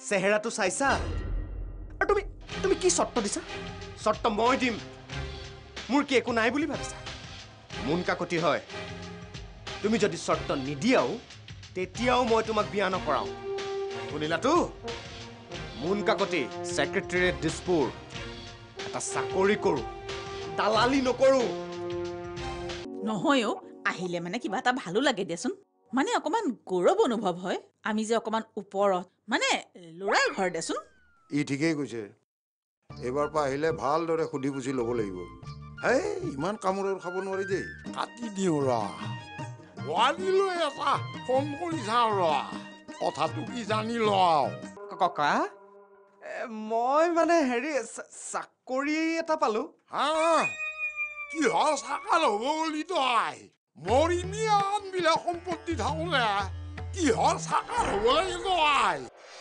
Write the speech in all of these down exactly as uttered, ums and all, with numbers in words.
চেহেৰাটো চাইছা আৰু তুমি তুমি কি চৰ্ত দিছা চৰ্ত মই দিম মোৰ কি একো নাই বুলি ভাবিছা মুন কাকতি হয় তুমি যদি চৰ্ত নিদিয়াও তেতিয়াও মই তোমাক বিয়া নকৰাও শুনিলাতো মুন কাকতি সেক্ৰেটাৰিয়েট দিছপুৰ এটা চাকৰি কৰো দালালি নকৰো নহয়ও আহিলে মানে কিবা এটা ভালো লাগে দেচোন মানে অকমান গৌৰৱ অনুভৱ হয় আমি যে অকমান ওপৰত মানে লৰাৰ ঘৰ দেচোন ই ঠিকেই কৈছে এবাৰ পৰা আহিলে ভালদৰে সুধি পুছি ল'ব লাগিব হেই ইমান কামোৰৰ খাব নোৱাৰি দেই কাটি দিওঁ ৰ ৱাদিলৈ এটা ফোন কৰি চাওঁ ৰ কথাটো কি জানি লওঁ ককা মই মানে হেৰি চাকৰি এটা পালো হা কিহৰ চাকাৰ হ'ব বুলি তই মৰিমিয়ান বিলাক সম্পত্তি থাকোলে কিহৰ চাকাৰ হ'ব লাগে তই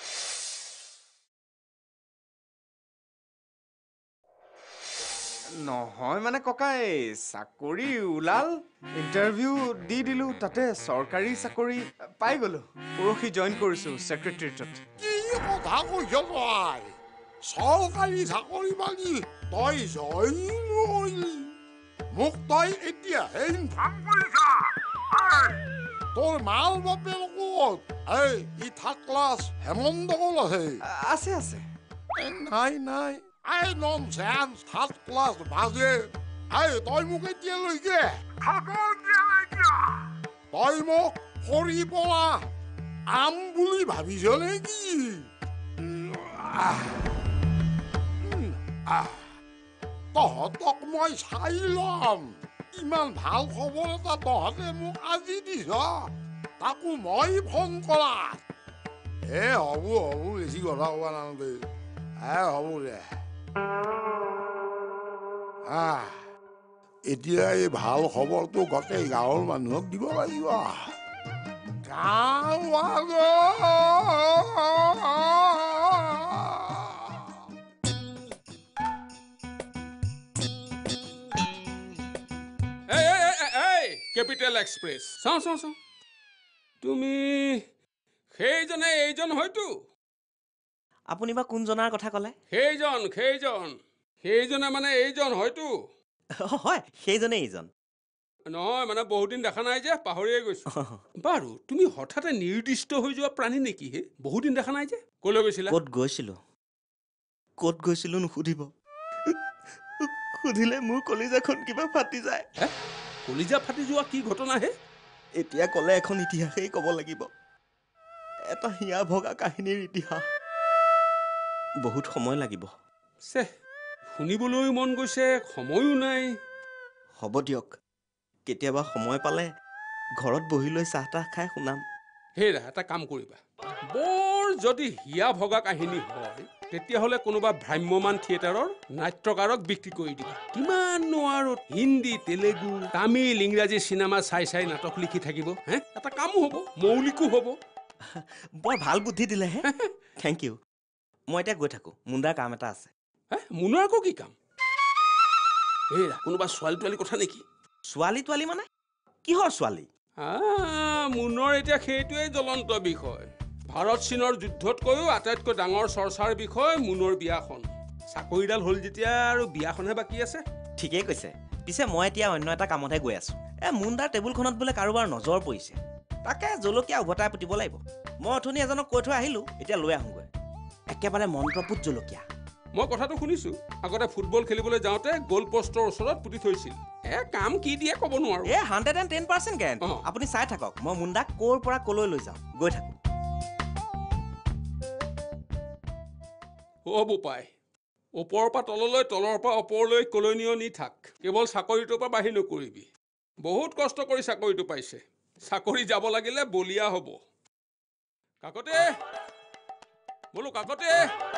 নহয় মানে ককা এই চাকৰি ওলাল ইণ্টাৰভিউ দি দিলো তাতে চৰকাৰী চাকৰি পাই গলো পৰহি জইন কৰিছো ছেক্ৰেটাৰিয়েটত কি কথা কৈছ তই চৰকাৰী চাকৰি পালি তই জইন কৰিলি মোক তই এতিয়াহে ইনফৰ্ম কৰিছা তোৰ মাল বাপেৰ ক'ত এই ই থাৰ্ড ক্লাছ হেমন্ত কল আছে আছে আছে নাই নাই আই ননচেন্স থাৰ্ড ক্লাছ বাজে আই তই মোক এতিয়ালৈকে খবৰ দিয়া নাই কিয় তই মোক সৰি পৰা আম বুলি ভাবিছ নেকি তহঁতক মই চাই ল'ম ইমান ভাল খবৰ এটা তহঁতে মোক আজি দিছ তাকো মই ফোন কৰাত এ হ'ব হ'ব বেছি কথা ক'ব নালাগে এ হ'ব দে এতিয়া এই ভাল খবৰটো গোটেই গাঁৱৰ মানুহক দিব লাগিব কেপিটেল এক্সপ্ৰেছ চাওঁ চাওঁ চাওঁ তুমি সেইজনে এইজন হয়তো আপুনি বা কোনজনাৰ কথা ক'লে সেইজন সেইজন সেইজনে মানে এইজন হয়তো হয় সেইজনে এইজন নহয় মানে বহুত দিন দেখা নাই যে পাহৰিয়ে গৈছো বাৰু তুমি হঠাতে নিৰ্দিষ্ট হৈ যোৱা প্ৰাণী নেকি হে বহুত দিন দেখা নাই যে ক'লৈ গৈছিলা ক'ত গৈছিলো ক'ত গৈছিলো নুসুধিব সুধিলে মোৰ কলিজাখন কিবা ফাটি যায় কলিজা ফাটি যোৱা কি ঘটনা হে এতিয়া ক'লে এখন ইতিহাসেই ক'ব লাগিব এটা হিয়া ভগা কাহিনীৰ ইতিহাস বহুত সময় লাগিব চে শুনিবলৈ মন গৈছে সময়ো নাই হ'ব দিয়ক কেতিয়াবা সময় পালে ঘৰত বহি লৈ চাহ তাহ খাই শুনাম হেৰা এটা কাম কৰিবা বৰ যদি হিয়া ভগা কাহিনী হয় তেতিয়াহ'লে কোনোবা ভ্ৰাম্যমান থিয়েটাৰৰ নাট্যকাৰক বিক্ৰী কৰি দিবা কিমাননো আৰু হিন্দী তেলেগু তামিল ইংৰাজী চিনেমা চাই চাই নাটক লিখি থাকিব হে এটা কামো হ'ব মৌলিকো হ'ব বৰ ভাল বুদ্ধি দিলে হে থেংক ইউ মই এতিয়া গৈ থাকোঁ মুণ্ডাৰ কাম এটা আছে হে মুনৰ আকৌ কি কাম হেৰা কোনোবা ছোৱালী তোৱালী কথা নেকি ছোৱালী তোৱালী মানে কিহৰ ছোৱালী মুনৰ এতিয়া সেইটোৱেই জ্বলন্ত বিষয় ভাৰত চীনৰ যুদ্ধতকৈও আটাইতকৈ ডাঙৰ চৰ্চাৰ বিষয় মুনৰ বিয়াখন চাকৰিডাল হ'ল যেতিয়া আৰু বিয়াখনহে বাকী আছে ঠিকেই কৈছে পিছে মই এতিয়া অন্য এটা কামতহে গৈ আছোঁ এই মুণ্ডাৰ টেবুলখনত বোলে কাৰোবাৰ নজৰ পৰিছে তাকে জলকীয়া উভতাই পুতিব লাগিব মই অথনি এজনক কৈ থৈ আহিলোঁ এতিয়া লৈ আহোঁগৈ একেবাৰে মন্ত্ৰপুত জলকীয়া মই কথাটো শুনিছোঁ আগতে ফুটবল খেলিবলৈ যাওঁতে গ'ল পষ্টৰ ওচৰত পুতি থৈছিল এ কাম কি দিয়ে ক'ব নোৱাৰো a hundred and ten percent guarantee আপুনি চাই থাকক মই মুণ্ডাক ক'ৰ পৰা ক'লৈ লৈ যাওঁ গৈ থাকোঁ হ'ব পাই ওপৰৰ পৰা তললৈ তলৰ পৰা ওপৰলৈ ক'লৈ নিয় নি থাক কেৱল চাকৰিটোৰ পৰা বাঢ়ি নকৰিবি বহুত কষ্ট কৰি চাকৰিটো পাইছে চাকৰি যাব লাগিলে বলিয়া হ'ব কাকতে বোলো কাকতে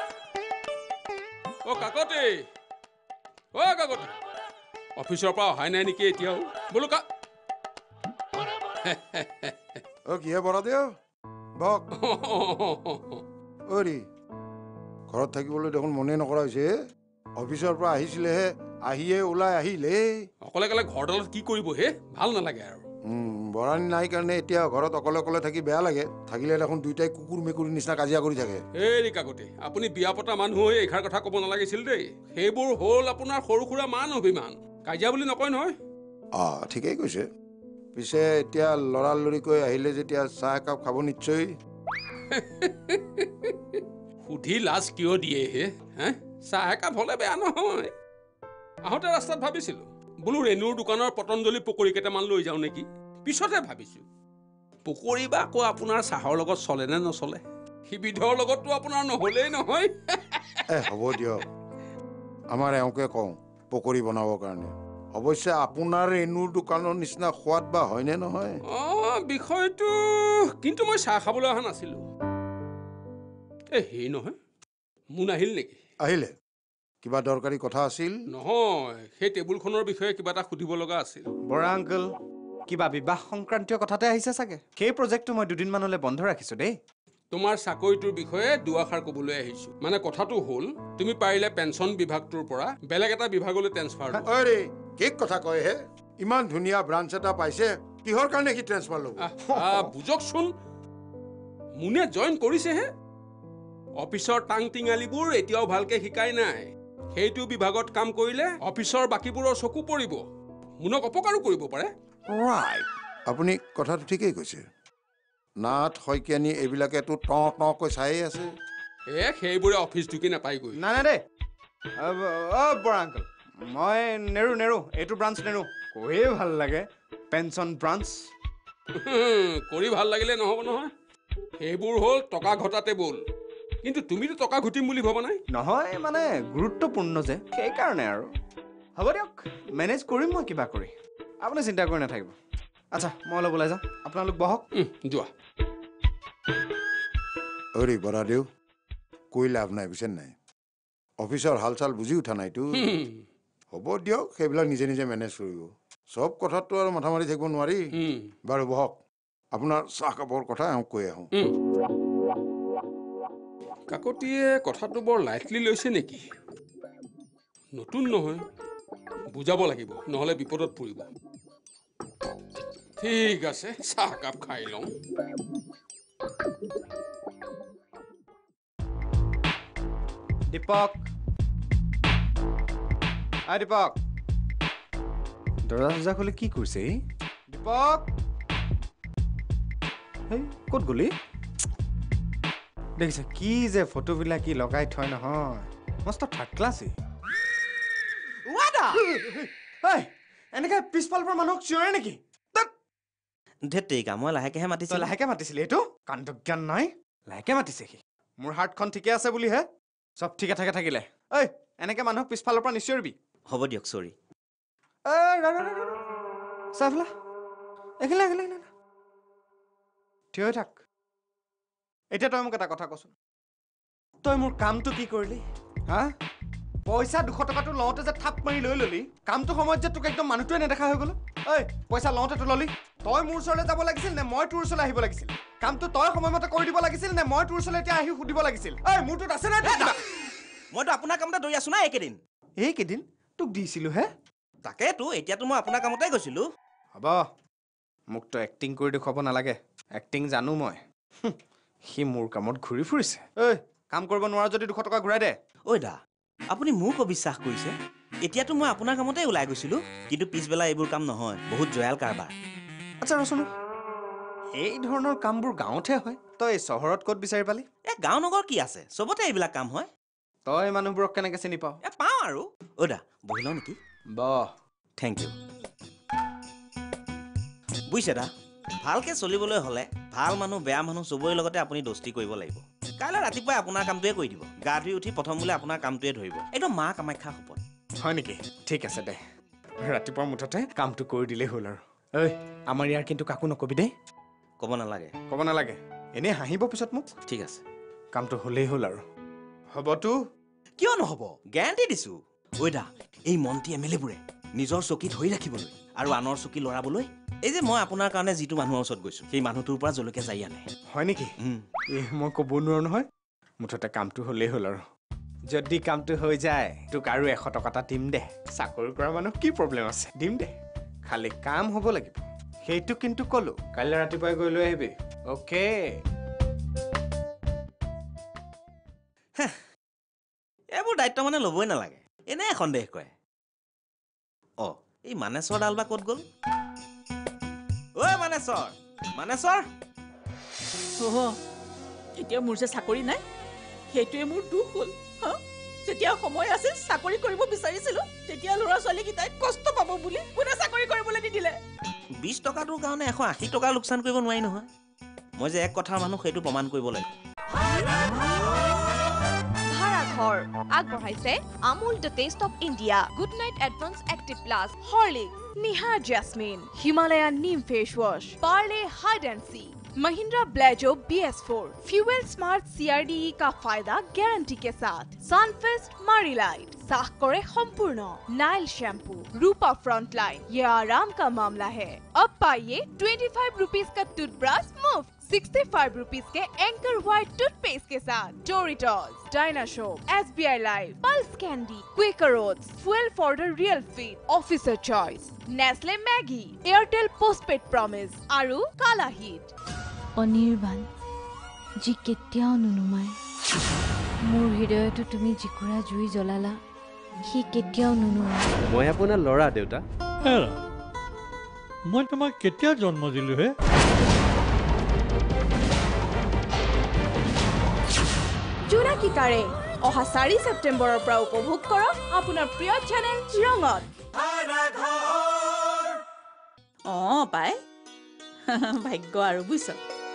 অ কাকতে অ কাকতে অফিচৰ পৰা অহাই নাই নেকি এতিয়াও বোলো কা অ কিহে বৰা দেও বক অৰি ঘৰত থাকিবলৈ দেখোন মনে নকৰা হৈছে অফিচৰ পৰা আহিছিলেহে আহিয়ে ওলাই আহিলে অকলে অকলে ঘৰডালত কি কৰিব হে ভাল নালাগে আৰু বৰাণী নাই কাৰণে এতিয়া ঘৰত অকলে অকলে থাকি বেয়া লাগে থাকিলে দেখোন দুইটাই কুকুৰ মেকুৰীৰ নিচিনা কাজিয়া কৰি থাকে এই কাকতি আপুনি বিয়া পতা মানুহ হৈ এইষাৰ কথা ক'ব নালাগিছিল দেই সেইবোৰ হ'ল আপোনাৰ সৰু সুৰা মান অভিমান কাজিয়া বুলি নকয় নহয় অঁ ঠিকেই কৈছে পিছে এতিয়া লৰালৰিকৈ আহিলে যেতিয়া চাহ একাপ খাব নিশ্চয় সুধি লাজ কিয় দিয়ে হে হে চাহ একাপ হ'লে বেয়া নহয় আহোঁতে ৰাস্তাত ভাবিছিলোঁ বোলো ৰেণুৰ দোকানৰ পতঞ্জলি পকৰি কেইটামান লৈ যাওঁ নেকি পিছতে ভাবিছোঁ পকৰি বা আকৌ আপোনাৰ চাহৰ লগত চলে নে নচলে সিবিধৰ লগততো আপোনাৰ নহ'লেই নহয় এ হ'ব দিয়ক আমাৰ এওঁকে কওঁ পকৰি বনাবৰ কাৰণে অৱশ্যে আপোনাৰ ৰেণুৰ দোকানৰ নিচিনা সোৱাদ বা হয়নে নহয় অঁ বিষয়টো কিন্তু মই চাহ খাবলৈ অহা নাছিলোঁ এ হেৰি নহয় মোন আহিল নেকি আহিলে কিবা দৰকাৰী কথা আছিল নহয় সেই টেবুলখনৰ বিষয়ে কিবা এটা সুধিব লগা আছিল বৰা আংকল কিবা বিবাহ সংক্ৰান্তীয় কথাতে আহিছে চাগে সেই প্ৰজেক্টটো মই দুদিনমানলৈ বন্ধ ৰাখিছোঁ দেই তোমাৰ চাকৰিটোৰ বিষয়ে দুআষাৰ ক'বলৈ আহিছোঁ মানে কথাটো হ'ল তুমি পাৰিলে পেঞ্চন বিভাগটোৰ পৰা বেলেগ এটা বিভাগলৈ ট্ৰেন্সফাৰ আৰে কি কথা কয় হে ইমান ধুনীয়া ব্ৰাঞ্চ এটা পাইছে কিহৰ কাৰণে সি ট্ৰেন্সফাৰ ল'ব বুজকচোন মোনে জইন কৰিছেহে অফিচৰ টাং টিঙালিবোৰ এতিয়াও ভালকে শিকাই নাই সেইটো বিভাগত কাম কৰিলে অফিচৰ বাকীবোৰৰ চকু পৰিব মোনক অপকাৰো কৰিব পাৰে ৰাইট আপুনি কথাটো ঠিকেই কৈছে নাট শইকীয়ানী এইবিলাকেতো ট টকৈ চায়ে আছে এ সেইবোৰে অফিচ ঢুকি নাপায়গৈ নাই নাই দেই অ' বৰা আংকল মই নেৰো নেৰো এইটো ব্ৰাঞ্চ নেৰো কৈয়ে ভাল লাগে পেঞ্চন ব্ৰাঞ্চ কৰি ভাল লাগিলে নহ'ব নহয় সেইবোৰ হ'ল টকা ঘটা টেবুল কিন্তু তুমিতো টকা ঘটিম বুলি ভবা নাই নহয় মানে গুৰুত্বপূৰ্ণ যে সেইকাৰণে আৰু হ'ব দিয়ক মেনেজ কৰিম মই কিবা কৰি আপুনি চিন্তা কৰি নাথাকিব আচ্ছা মই অলপ ওলাই যাওঁ আপোনালোক বহক যোৱা অৰে বৰাদেউ কৈ লাভ নাই বুজিছে নাই অফিচৰ হাল চাল বুজি উঠা নাইতো হ'ব দিয়ক সেইবিলাক নিজে নিজে মেনেজ কৰিব চব কথাতো আৰু মাথা মাৰি থাকিব নোৱাৰি বাৰু বহক আপোনাৰ চাহকাপৰ কথা এওঁক কৈ আহোঁ কাকতিয়ে কথাটো বৰ লাইটলি লৈছে নেকি নতুন নহয় বুজাব লাগিব নহ'লে বিপদত পৰিব ঠিক আছে চাহকাপ খাই লওঁ দীপক আই দীপক দৰজা চজা খুলি কি কৰিছে এই দীপক হেই ক'ত গলি দেখিছে কি যে ফটোবিলাক কি লগাই থয় নহয় মস্ত থাৰ্ড ক্লাছই এনেকে পিছফালৰ পৰা মানুহক চিঞৰে নেকি ধেতেৰিকা মই লাহেকেহে মাতিছোঁ লাহেকে মাতিছিলি এইটো কাণ্ডজ্ঞান নাই লাহেকে মাতিছে সি মোৰ হাৰ্টখন ঠিকে আছে বুলিহে চব ঠিকে থাকে থাকিলে ঐ এনেকে মানুহক পিছফালৰ পৰা নিচিঞৰিবি হ'ব দিয়ক চৰি চাইফলা এখিলা এখিলা থিয় হৈ থাক এতিয়া তই মোক এটা কথা কচোন তই মোৰ কামটো কি কৰিলি হা পইচা দুশ টকাটো লওঁতে যে থাপ মাৰি লৈ ললি কামটো সময়ত যে তোক একদম মানুহটোৱে নেদেখা হৈ গ'লো ঐ পইচা লওঁতে তো ললি তই মোৰ ওচৰলৈ যাব লাগিছিল নে মই তোৰ ওচৰলৈ আহিব লাগিছিল কামটো তই সময়মতে কৰি দিব লাগিছিল নে মই তোৰ ওচৰলৈ এতিয়া আহি সুধিব লাগিছিল ঐ মোৰটোত আছে নাই মইতো আপোনাৰ কামতে দৌৰি আছো না এইকেইদিন এইকেইদিন তোক দিছিলো হে তাকেতো এতিয়াতো মই আপোনাৰ কামতে গৈছিলো হ'ব মোক তো এক্টিং কৰি দেখুৱাব নালাগে এক্টিং জানো মই সি মোৰ কামত ঘূৰি ফুৰিছে ঐ কাম কৰিব নোৱাৰা যদি দুশ টকা ঘূৰাই দে ঐ দা আপুনি মোকো বিশ্বাস কৰিছে এতিয়াতো মই আপোনাৰ কামতে ওলাই গৈছিলো কিন্তু পিছবেলা এইবোৰ কাম নহয় বহুত জয়াল কাৰবাৰ আচ্ছা ৰচোন এই ধৰণৰ কামবোৰ গাঁৱতহে হয় তই চহৰত ক'ত বিচাৰি পালি এ গাঁও নগৰ কি আছে চবতে এইবিলাক কাম হয় তই মানুহবোৰক কেনেকে চিনি পাৱ এ পাওঁ আৰু ঐ দা বহি লওঁ নেকি বহ থেংক ইউ বুজিছে দা ভালকে চলিবলৈ হ'লে ভাল মানুহ বেয়া মানুহ চবৰে লগতে আপুনি দোস্তি কৰিব লাগিব কাইলৈ ৰাতিপুৱাই আপোনাৰ কামটোৱে কৰি দিব গা ধুই উঠি প্ৰথম বোলে আপোনাৰ কামটোৱে ধৰিব এইটো মা কামাখ্যা শপত হয় নেকি ঠিক আছে দে ৰাতিপুৱা মুঠতে কামটো কৰি দিলেই হ'ল আৰু ঐ আমাৰ ইয়াৰ কিন্তু কাকো নকবি দেই ক'ব নালাগে ক'ব নালাগে এনেই হাঁহিব পিছত মোক ঠিক আছে কামটো হ'লেই হ'ল আৰু হ'বতো কিয় নহ'ব গেৰাণ্টি দিছো ঐ দা এই মন্ত্ৰী এম এল এবোৰে নিজৰ চকী ধৰি ৰাখিবলৈ আৰু আনৰ চকী লৰাবলৈ এই যে মই আপোনাৰ কাৰণে যিটো মানুহৰ ওচৰত গৈছো সেই মানুহটোৰ পৰা জলকীয়া জাৰি আনে হয় নেকি এই মই ক'ব নোৱাৰো নহয় মুঠতে কামটো হ'লেই হ'ল আৰু যদি কামটো হৈ যায় তোক আৰু এশ টকা এটা দিম দে চাকৰি কৰা মানুহ কি প্ৰব্লেম আছে দিম দে খালি কাম হ'ব লাগিব সেইটো কিন্তু কলো কাইলৈ ৰাতিপুৱাই গৈ লৈ আহিবি অ'কে এইবোৰ দায়িত্ব মানে ল'বই নালাগে এনে সন্দেহ কৰে অ এই মানেশ্বৰ ডাল বা ক'ত গ'ল ঐ মানেশ্বৰ মানেশ্বৰ অ' এতিয়া মোৰ যে চাকৰি নাই সেইটোৱে মোৰ দুখ হ'ল হা যেতিয়া সময় আছিল চাকৰি কৰিব বিচাৰিছিলো তেতিয়া ল'ৰা ছোৱালীকেইটাই কষ্ট পাব বুলি কোনে চাকৰি কৰিবলৈ নিদিলে বিশ টকাটোৰ কাৰণে এশ আশী টকা লোকচান কৰিব নোৱাৰি নহয় মই যে এক কথাৰ মানুহ সেইটো প্ৰমাণ কৰিব লাগে ভাড়াঘৰ আগবঢ়াইছে Amul the taste of India Good Knight advance active plus Horlicks Nihar jasmine Himalayan neem face wash Parle hide and seek Mahindra Blazo B S four fuel smart C R D E का फायदा गारंटी के साथ सनफेस्ट मारीलाइट साख करे संपूर्ण Nyle shampoo Rupa front line ये आराम का मामला है अब पाइए ट्वेंटी फाइव रुपीज का टूथब्रश मुफ्त सिक्सटी फाइव रुपीज के एंकर व्हाइट टूथपेस्ट के साथ Doritos dinosaur S B I live Pulse candy Quaker oats fuel for the real fit officer choice Nestle Maggi Airtel postpaid promise आरु काला hit Anirban যি কেতিয়াও নুনুমায় মোৰ হৃদয়তো তুমি যিকুৰা জুই জ্বলালা সি কেতিয়াও নুনুমায় মই আপোনাৰ ল'ৰা দেউতা হেৰা মই তোমাক কেতিয়া জন্ম দিলো হে জোনাকী কাৰে অহা চাৰি ছেপ্টেম্বৰৰ পৰা উপভোগ কৰক আপোনাৰ প্ৰিয় চেনেল ৰঙত অঁ পাই ভাগ্য আৰু বুজিছ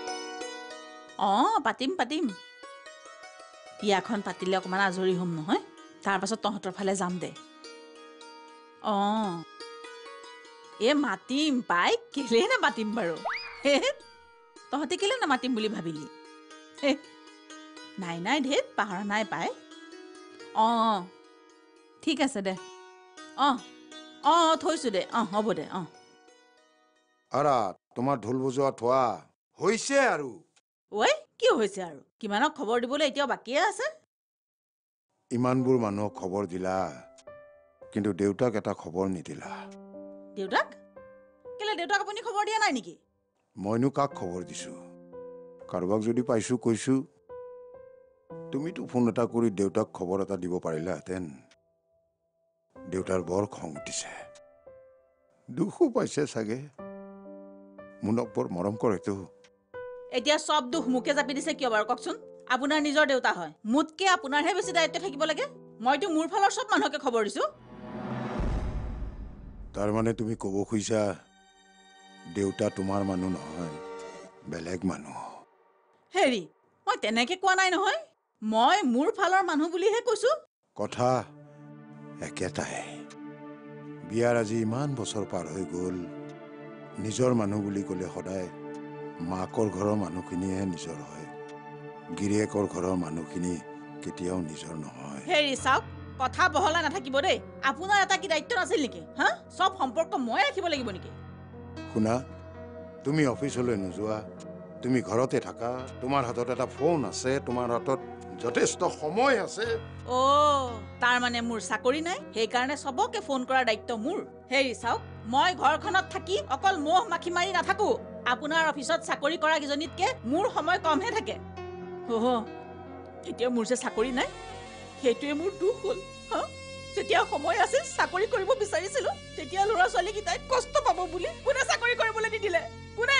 অঁ পাতিম পাতিম বিয়াখন পাতিলে অকণমান আজৰি হ'ম নহয় তাৰপাছত তহঁতৰ ফালে যাম দে অঁ এই মাতিম পাই কেলেই নামাতিম বাৰু হে তহঁতে কেলে নামাতিম বুলি ভাবিলি হে নাই নাই ঢেৰ পাহৰা নাই পাই অঁ ঠিক আছে দে অঁ অঁ থৈছোঁ দে অঁ হ'ব দে অঁ আৰা তোমাৰ ঢোল বজোৱা থোৱা হৈছে আৰু ঐ কি হৈছে আৰু কিমানক খবৰ দিবলৈ এতিয়াও বাকীয়ে আছে ইমানবোৰ মানুহক খবৰ দিলা কিন্তু দেউতাক এটা খবৰ নিদিলা দেউতাক কেলে দেউতাক আপুনি খবৰ দিয়া নাই নেকি মইনো কাক খবৰ দিছো কাৰোবাক যদি পাইছো কৈছো তুমিতো ফোন এটা কৰি দেউতাক খবৰ এটা দিব পাৰিলাহেঁতেন দেউতাৰ বৰ খং উঠিছে দুখো পাইছে চাগে মুনক বৰ মৰম কৰেতো এতিয়া সব দুখ মুকে জাপি দিছে কিয় বাৰু কওকচোন আপোনাৰ নিজৰ দেউতা হয় মুতকে আপোনাৰহে বেছি দায়িত্ব থাকিব লাগে মইতো মোৰ ফালৰ সব মানুহকে খবৰ দিছো তাৰ মানে তুমি ক'ব খুজিছা দেউতা তোমাৰ মানুহ নহয় বেলেগ মানুহ হেৰি মই তেনেকে কোৱা নাই নহয় মই মোৰ ফালৰ মানুহ বুলিহে কৈছো কথা একেটাই বিয়াৰ আজি ইমান বছৰ পাৰ হৈ গ'ল নিজৰ মানুহ বুলি ক'লে সদায় মাকৰ ঘৰৰ মানুহখিনিহে নিজৰ হয় গিৰিয়েকৰ ঘৰৰ মানুহখিনি কেতিয়াও নিজৰ নহয় হেৰি চাওক কথা বহলা নাথাকিব দেই আপোনাৰ এটা কি দায়িত্ব নাছিল নেকি হা সব সম্পৰ্ক মই ৰাখিব লাগিব নেকি শুনা তুমি অফিচলৈ নোযোৱা তুমি ঘৰতে থাকা তোমাৰ হাতত এটা ফোন আছে তোমাৰ হাতত যথেষ্ট সময় আছে ও তাৰ মানে মোৰ চাকৰি নাই সেইকাৰণে সবকে ফোন কৰাৰ দায়িত্ব মোৰ হেৰি চাওক মই ঘৰখনত থাকি অকল মোহ মাখি মাৰি নাথাকো আপোনাৰ অফিচত চাকৰি কৰা কিজনীতকে মোৰ সময় কমহে থাকে অহ এতিয়া মোৰ যে চাকৰি নাই সেইটোৱে মোৰ দুখ হ'ল হা যেতিয়া সময় আছিল চাকৰি কৰিব বিচাৰিছিলো তেতিয়া ল'ৰা ছোৱালীকেইটাই কষ্ট পাব বুলি কোনে চাকৰি কৰিবলৈ নিদিলে কোনে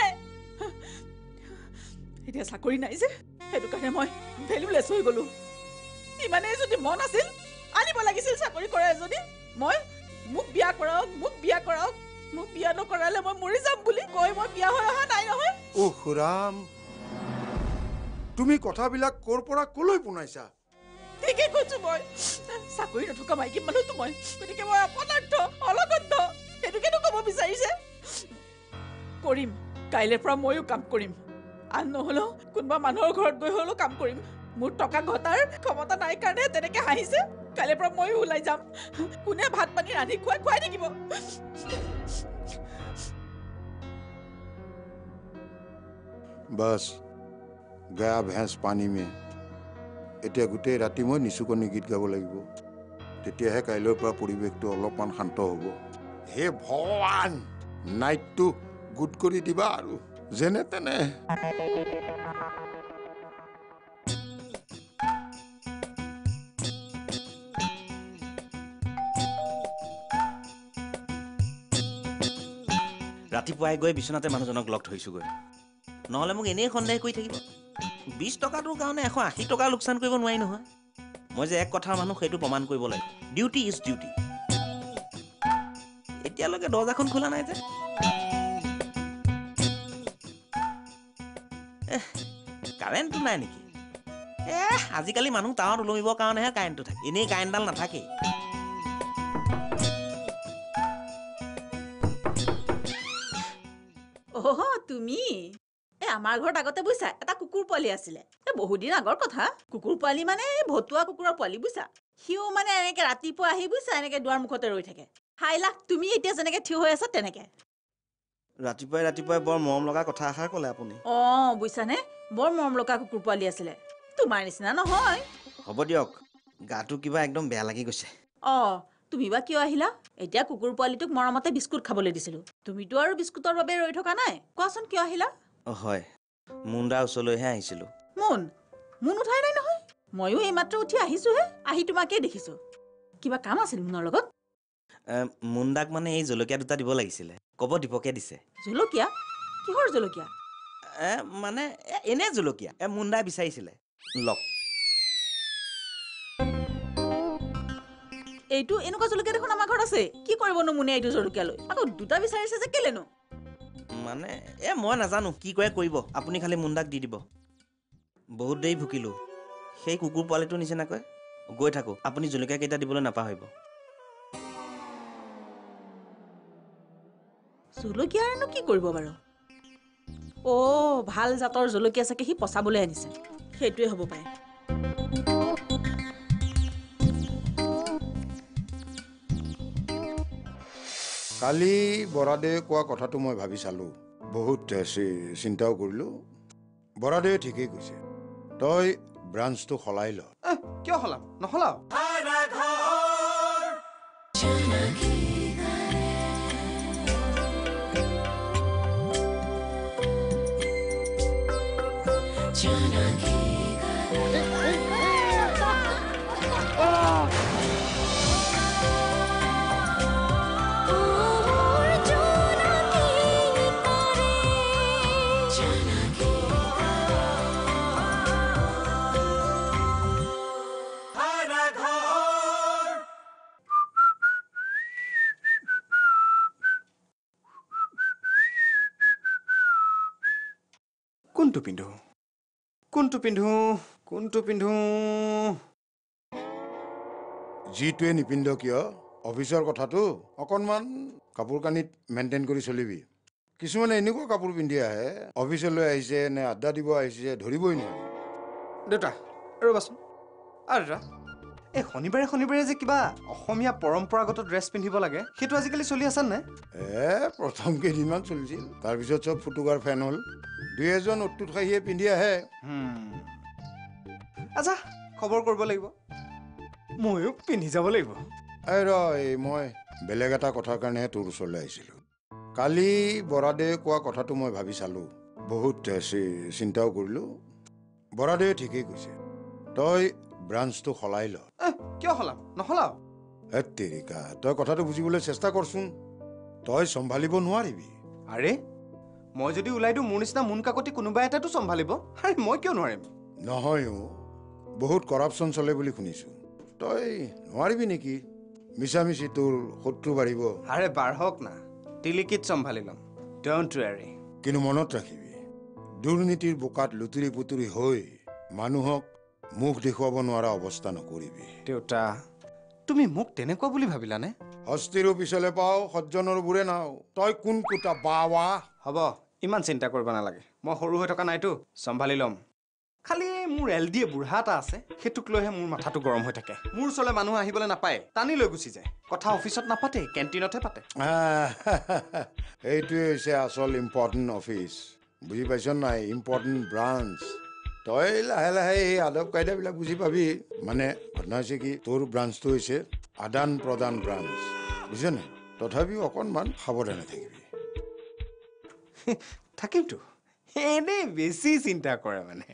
এতিয়া চাকৰি নাই যে সেইটো কাৰণে মই ভেলুলেছ হৈ গ'লো ইমানেই যদি মন আছিল আনিব লাগিছিল চাকৰি কৰা এজনী মই মোক বিয়া কৰাওক মোক বিয়া কৰাওক মোক বিয়া নকৰালে মই মৰি যাম বুলি কৈ মই বিয়া হৈ অহা নাই নহয় উহ ৰাম তুমি কথাবিলাক ক'ৰ পৰা কলৈ পোনাইছা ঠিকেই কৈছো মই চাকৰি নথকা মাইকী মানুহতো মই গতিকে মই অপদাৰ্থ অলগদ্ধ সেইটোকেতো ক'ব বিচাৰিছে কৰিম কাইলৈৰ পৰা ময়ো কাম কৰিম আন নহ'লেও কোনোবা মানুহৰ ঘৰত গৈ হ'লেও কাম কৰিম মোৰ টকা ঘটাৰ ক্ষমতা নাই কাৰণে তেনেকে হাঁহিছে কাইলৈৰ পৰা ময়ো ওলাই যাম কোনে ভাত পানী ৰান্ধি খুৱাই খুৱাই থাকিব बस गया भैंस पानी में এতিয়া গোটেই ৰাতি মই নিচুকনি গীত গাব লাগিব তেতিয়াহে কাইলৈৰ পৰা পৰিৱেশটো অলপমান শান্ত হ'ব হে ভগৱান নাইটটো গোট কৰি দিবা আৰু যেনে তেনে ৰাতিপুৱাই গৈ বিচনাতে মানুহজনক লগ ধৰিছোগৈ নহ'লে মোক এনেই সন্দেহ কৰি থাকিব বিশ টকাটোৰ কাৰণে এশ আশী টকা লোকচান কৰিব নোৱাৰি নহয় মই যে এক কথাৰ মানুহ সেইটো প্ৰমাণ কৰিব লাগে ডিউটি ইজ ডিউটি এতিয়ালৈকে দৰ্জাখন খোলা নাই যে কাৰেণ্টটো নাই নেকি এ আজিকালি মানুহ টাৱাৰত ওলমিবৰ কাৰণেহে কাৰেণ্টটো থাকে এনেই কাৰেণ্টডাল নাথাকেই অহ তুমি এ আমাৰ ঘৰত আগতে বুইছা এটা কুকুৰ পোৱালি আছিলে এ বহুত দিন আগৰ কথা কুকুৰ পোৱালি মানে ভতুৱা কুকুৰৰ পোৱালি বুইছা সিও মানে এনেকে ৰাতিপুৱা আহি বুইছা এনেকে দুৱাৰ মুখতে ৰৈ থাকে হাইলা তুমি এতিয়া যেনেকে থিয় হৈ আছা তেনেকে ৰাতিপুৱাই ৰাতিপুৱাই বৰ মৰম লগা কথা এষাৰ ক'লে আপুনি অ বুইছানে বৰ মৰম লগা কুকুৰ পোৱালি আছিলে তোমাৰ নিচিনা নহয় হ'ব দিয়ক গাটো কিবা একদম বেয়া লাগি গৈছে অ তুমি বা কিয় আহিলা এতিয়া কুকুৰ পোৱালিটোক মৰমতে বিস্কুট খাবলৈ দিছিলো তুমিতো আৰু বিস্কুটৰ বাবে ৰৈ থকা নাই কোৱাচোন কিয় আহিলা অ হয় মুণ্ডাৰ ওচৰলৈহে আহিছিলো মুন মুন উঠাই নাই নহয় ময়ো এইমাত্ৰ উঠি আহিছোহে আহি তোমাকেই দেখিছো কিবা কাম আছিল মুনৰ লগত মুণ্ডাক মানে এই জলকীয়া দুটা দিব লাগিছিলে ক'ব দীপকে দিছে জলকীয়া কিহৰ জলকীয়া মানে এনে জলকীয়া এ মুণ্ডাই বিচাৰিছিলে লওক এইটো এনেকুৱা জলকীয়া দেখোন আমাৰ ঘৰত আছে কি কৰিবনো মুনে এইটো জলকীয়া লৈ আকৌ দুটা বিচাৰিছে যে কেলেনো মানে এ মই নাজানো কি কৰে কৰিব আপুনি খালি মুণ্ডাক দি দিব বহুত দেৰি ভুকিলো সেই কুকুৰ পোৱালিটোৰ নিচিনাকৈ গৈ থাকো আপুনি জলকীয়া কেইটা দিবলৈ নাপাহৰিব জলকীয়ানো কি কৰিব বাৰু অ ভাল জাতৰ জলকীয়া চাগে সি পচাবলৈ আনিছে সেইটোৱে হ'ব পাৰে কালি বৰাদে কোৱা কথাটো মই ভাবি চালো বহুত চিন্তাও কৰিলো বৰাদে ঠিকেই কৈছে তই ব্ৰাঞ্চটো সলাই ল কিয় সলাম নহলাও কোনটো পিন্ধো কোনটো পিন্ধো কোনটো পিন্ধো যিটোৱে নিপিন্ধ কিয় অফিচৰ কথাটো অকণমান কাপোৰ কানিত মেইনটেইন কৰি চলিবি কিছুমানে এনেকুৱা কাপোৰ পিন্ধি আহে অফিচলৈ আহিছে নে আড্ডা দিব আহিছে ধৰিবই নোৱাৰি দেউতা ৰ'বাচোন আৰু দেউতা এই শনিবাৰে শনিবাৰে যে কিবা অসমীয়া পৰম্পৰাগত ড্ৰেছ পিন্ধিব লাগে সেইটো আজিকালি চলি আছে নে এ প্ৰথম কেইদিনমান চলিছিল তাৰপিছত চব ফুটুকাৰ ফেন হ'ল দুই এজন অটুত খাইয়ে পিন্ধি আহে আচ্ছা খবৰ কৰিব লাগিব ময়ো পিন্ধি যাব লাগিব এই ৰ এই মই বেলেগ এটা কথাৰ কাৰণেহে তোৰ ওচৰলৈ আহিছিলোঁ কালি বৰাদে কোৱা কথাটো মই ভাবি চালো বহুত চিন্তাও কৰিলো বৰাদে ঠিকেই কৈছে তই ব্ৰাঞ্চটো সলাই ল কিয় সলাম নহলাও এ তেৰিকা তই কথাটো বুজিবলৈ চেষ্টা কৰচোন তই চম্ভালিব নোৱাৰিবি আৰে মই যদি ওলাই দিওঁ মোৰ নিচিনা মুন কাকতি কোনোবা এটাতো চম্ভালিব আৰে মই কিয় নোৱাৰিম নহয় বহুত কৰাপশ্যন চলে বুলি শুনিছো তই নোৱাৰিবি নেকি মিছামিছি তোৰ শত্ৰু বাঢ়িব আৰে বাঢ়ক না টিলিকিত চম্ভালি ল'ম ডোণ্ট ৱেৰি কিন্তু মনত ৰাখিবি দুৰ্নীতিৰ বোকাত লুতুৰি পুতুৰি হৈ মানুহক মুখ দেখুৱাব নোৱাৰা অৱস্থা নকৰিবি দেউতা তুমি মোক তেনেকুৱা বুলি ভাবিলানে হস্তিৰো পিছলে পাও সজ্জনৰ বোৰে নাও তই কোন কোটা বাৱা হ'ব ইমান চিন্তা কৰিব নালাগে মই সৰু হৈ থকা নাইতো চম্ভালি ল'ম খালি মোৰ এল ডি এ বুঢ়া এটা আছে সেইটোক লৈহে মোৰ মাথাটো গৰম হৈ থাকে মোৰ ওচৰলৈ মানুহ আহিবলৈ নাপায় টানি লৈ গুচি যায় কথা অফিচত নাপাতে কেণ্টিনতহে পাতে এইটোৱে হৈছে আচল ইম্পৰ্টেণ্ট অফিচ বুজি পাইছ নাই ইম্পৰ্টেণ্ট ব্ৰাঞ্চ তই লাহে লাহে এই আদব কাইদাবিলাক বুজি পাবি মানে ঘটনা হৈছে কি তোৰ ব্ৰাঞ্চটো হৈছে আদান প্ৰদান ব্ৰাঞ্চ বুজিছ নাই তথাপিও অকণমান সাৱধানে থাকিবি থাকিমতো এনেই বেছি চিন্তা কৰে মানে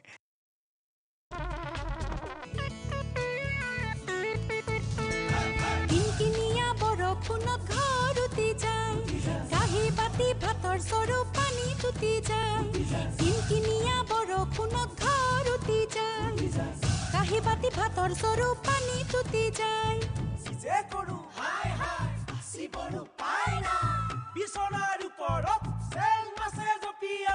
কিনকিনিয়া বৰষুণত ঘৰ উটি যায় কাঁহী বাতি ভাতৰ চৰু পানী টুটি যায় কিনকিনিয়া বৰষুণত ঘৰ উটি যায় কাঁহী বাতি ভাতৰ চৰু পানী টুটি যায় যে কৰো হাই হাই আসিবনো পাই না বিছনাৰ ওপৰত চেল মাছে জপিয়া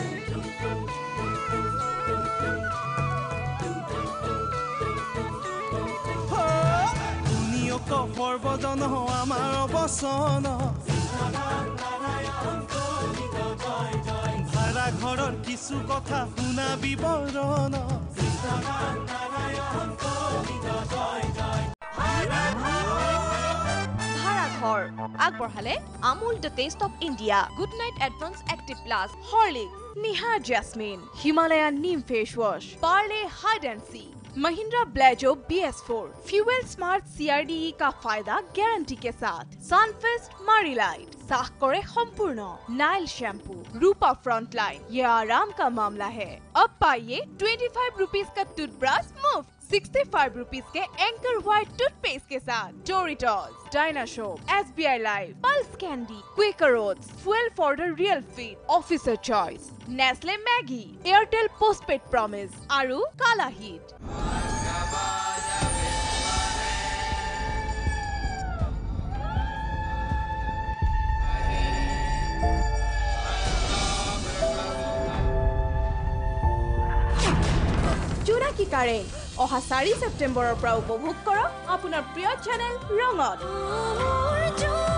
দুনিয়ক সৰ্বজন আমাৰ অৱচন ভাড়া ঘৰৰ কিছু কথা শুনা বিৱৰণ ভাড়াঘৰ আগবঢ়ালে Amul the taste of India Good Knight advance active plus Horlicks Nihar jasmine Himalayan neem face wash Parle hide and seek Mahindra Blazo B S four fuel smart C R D E का फायदा गारंटी के साथ सनफेस्ट मारीलाइट साख करे संपूर्ण Nyle shampoo Rupa front line ये आराम का मामला है अब पाइए ट्वेंटी फाइव रुपीज का टूथब्रश मुफ्त सिक्सटी फाइव रुपीज के एंकर व्हाइट टूथपेस्ट के साथ Doritos dinosaur S B I live Pulse candy Quaker oats fuel for the real fit officer choice Nestle Maggi Airtel postpaid promise आरु काला hit चूड़ा की कारें অহা চাৰি সেপ্টেম্বৰৰ পৰা উপভোগ কৰক আপোনাৰ প্ৰিয় চেনেল ৰঙত